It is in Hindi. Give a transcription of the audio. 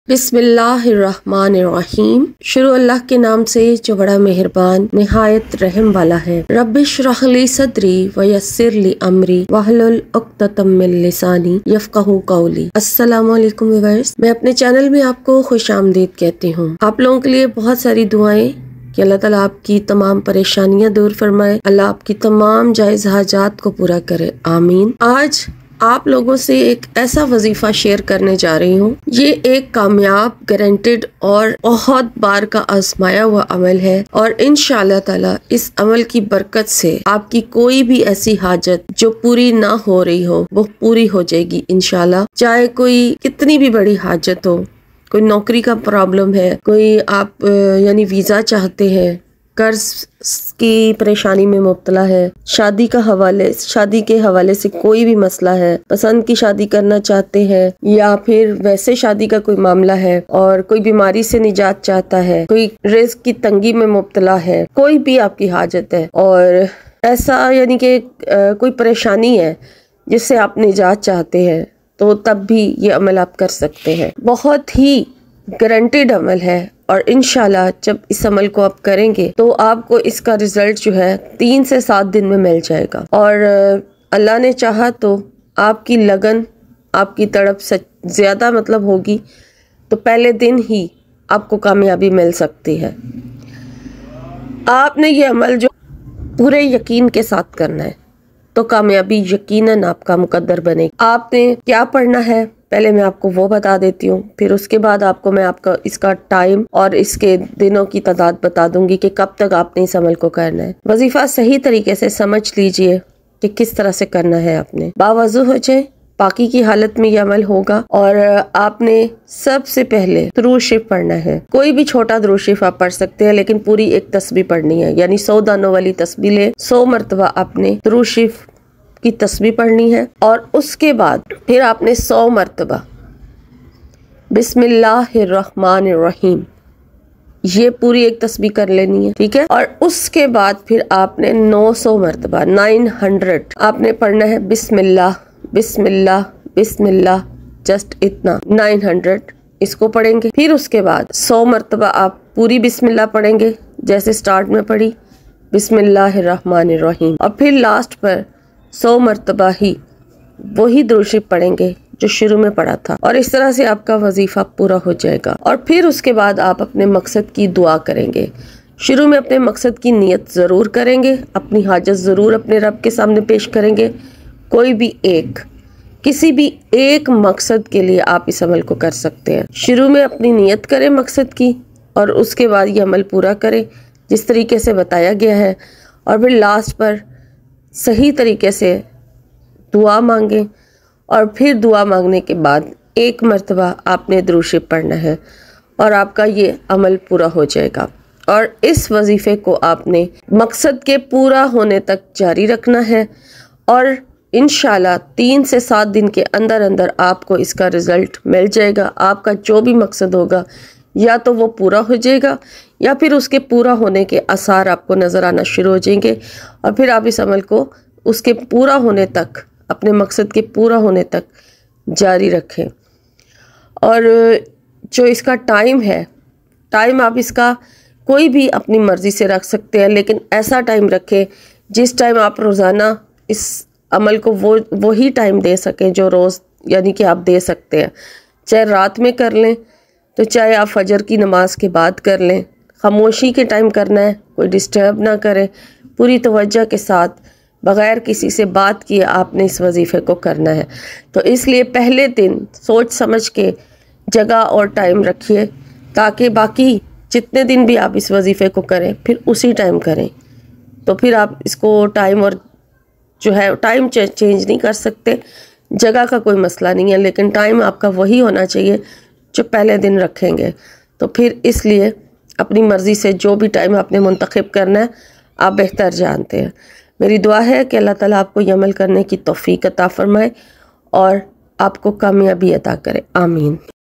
बिस्मिल्लाहिर्रहमानिर्रहीम। शुरू अल्लाह के नाम से जो बड़ा मेहरबान निहायत रहम वाला है। रब्बिश्रह ली सदरी व यस्सिर ली अमरी वहलुल उक़्दतम मिन लिसानी यफ़क़हू क़ौली। अस्सलामु अलैकुम व्यूअर्स, मैं अपने चैनल में आपको खुशामदीद कहती हूँ। आप लोगों के लिए बहुत सारी दुआएं कि अल्लाह ताला आपकी तमाम परेशानियां दूर फरमाए, अल्लाह आपकी तमाम जायज़ हाजात को पूरा करे, आमीन। आज आप लोगों से एक ऐसा वजीफा शेयर करने जा रही हूँ। ये एक कामयाब, गारंटेड और बहुत बार का आजमाया हुआ अमल है और इंशाअल्लाह ताला इस अमल की बरकत से आपकी कोई भी ऐसी हाजत जो पूरी ना हो रही हो वो पूरी हो जाएगी इंशाअल्लाह। चाहे कोई कितनी भी बड़ी हाजत हो, कोई नौकरी का प्रॉब्लम है, कोई आप यानी वीजा चाहते हैं, कर्ज की परेशानी में मुब्तला है, शादी के हवाले से कोई भी मसला है, पसंद की शादी करना चाहते हैं या फिर वैसे शादी का कोई मामला है और कोई बीमारी से निजात चाहता है, कोई रिज़्क की तंगी में मुब्तला है, कोई भी आपकी हाजत है और ऐसा यानी कि कोई परेशानी है जिससे आप निजात चाहते हैं, तो तब भी ये अमल आप कर सकते हैं। बहुत ही गारंटेड अमल है और इंशाल्लाह जब इस अमल को आप करेंगे तो आपको इसका रिजल्ट जो है 3 से 7 दिन में मिल जाएगा और अल्लाह ने चाहा तो आपकी लगन, आपकी तड़प ज़्यादा होगी तो पहले दिन ही आपको कामयाबी मिल सकती है। आपने ये अमल जो पूरे यकीन के साथ करना है तो कामयाबी यकीनन आपका मुकद्दर बनेगी। आपने क्या पढ़ना है पहले मैं आपको वो बता देती हूँ, फिर उसके बाद आपको मैं आपका इसका टाइम और इसके दिनों की तादाद बता दूंगी कि कब तक आपने इस अमल को करना है। वजीफा सही तरीके से समझ लीजिए कि किस तरह से करना है। आपने बावजू हो जाए, पाकी की हालत में यह अमल होगा और आपने सबसे पहले दुरूद शरीफ पढ़ना है। कोई भी छोटा दुरूद शरीफ आप पढ़ सकते हैं, लेकिन पूरी एक तस्बीह पढ़नी है, यानी 100 दानों वाली तस्बीह ले 100 मरतबा आपने दुरूद शरीफ की तस्बीह पढ़नी है और उसके बाद फिर आपने 100 मरतबा बिस्मिल्लाहिर्रहमानिर्रहीम ये पूरी एक तस्बीह कर लेनी है, ठीक है। और उसके बाद फिर आपने 900 मरतबा 900 आपने पढ़ना है बिस्मिल्लाह बिस्मिल्लाह बिस्मिल्लाह, जस्ट इतना 900 इसको पढ़ेंगे। फिर उसके बाद 100 मरतबा आप पूरी बिस्मिल्लाह पढ़ेंगे जैसे स्टार्ट में पढ़ी बिस्मिल्लाहिर्रहमानिर्रहीम, और फिर लास्ट पर 100 मरतबा ही वही दुरूद शरीफ पढ़ेंगे जो शुरू में पढ़ा था और इस तरह से आपका वजीफा पूरा हो जाएगा। और फिर उसके बाद आप अपने मकसद की दुआ करेंगे। शुरू में अपने मकसद की नियत ज़रूर करेंगे, अपनी हाजत ज़रूर अपने रब के सामने पेश करेंगे। कोई भी किसी भी एक मकसद के लिए आप इस अमल को कर सकते हैं। शुरू में अपनी नियत करें मकसद की और उसके बाद ये अमल पूरा करें जिस तरीके से बताया गया है, और फिर लास्ट पर सही तरीके से दुआ मांगें और फिर दुआ मांगने के बाद 1 मरतबा आपने दुरूद शरीफ पढ़ना है और आपका ये अमल पूरा हो जाएगा। और इस वजीफे को आपने मकसद के पूरा होने तक जारी रखना है और इंशाल्लाह 3 से 7 दिन के अंदर अंदर आपको इसका रिज़ल्ट मिल जाएगा। आपका जो भी मकसद होगा या तो वो पूरा हो जाएगा या फिर उसके पूरा होने के आसार आपको नज़र आना शुरू हो जाएंगे और फिर आप इस अमल को उसके पूरा होने तक, अपने मकसद के पूरा होने तक जारी रखें। और जो इसका टाइम है, टाइम आप इसका कोई भी अपनी मर्ज़ी से रख सकते हैं, लेकिन ऐसा टाइम रखें जिस टाइम आप रोज़ाना इस अमल को वही टाइम दे सकें जो रोज़ यानी कि आप दे सकते हैं। चाहे रात में कर लें तो चाहे आप फजर की नमाज के बाद कर लें। खामोशी के टाइम करना है, कोई डिस्टर्ब ना करें, पूरी तवज्जो के साथ बग़ैर किसी से बात किए आपने इस वजीफ़े को करना है। तो इसलिए पहले दिन सोच समझ के जगह और टाइम रखिए ताकि बाकी जितने दिन भी आप इस वजीफ़े को करें फिर उसी टाइम करें। तो फिर आप इसको टाइम और जो है टाइम चेंज नहीं कर सकते, जगह का कोई मसला नहीं है, लेकिन टाइम आपका वही होना चाहिए जो पहले दिन रखेंगे। तो फिर इसलिए अपनी मर्ज़ी से जो भी टाइम आपने मुंतखब करना है आप बेहतर जानते हैं। मेरी दुआ है कि अल्लाह ताला आपको ये अमल करने की तौफीक अता फरमाए और आपको कामयाबी अता करे, आमीन।